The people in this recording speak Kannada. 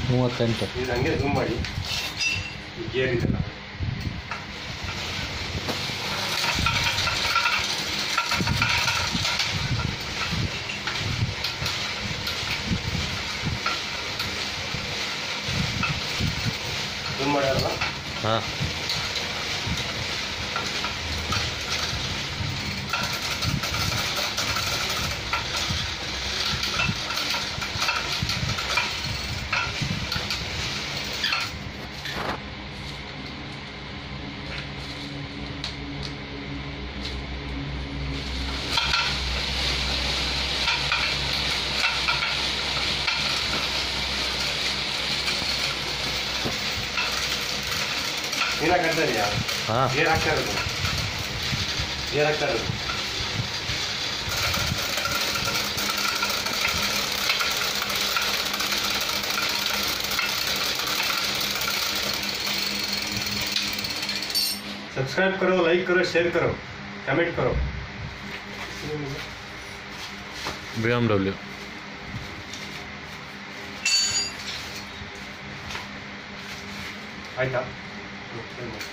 38 ಇದು ಹಂಗೆ ಝೂಮ್ ಮಾಡಿ ಗೇರ್ ಇದೆಲ್ಲ ಝೂಮ್ ಮಾಡ್ಯಾರಲ್ಲ ಹಾಂ ನೀರು ಹಾಕ್ತಾ ಇದೆಯಾ ಹಾಂ ಗೇರ್ ಹಾಕ್ತಾ ಇರೋದು ಗೇರ್ ಹಾಕ್ತಾ ಇರೋದು सब्सक्राइब करो, लाइक करो, शेयर करो, कमेंट करो। BMW आयता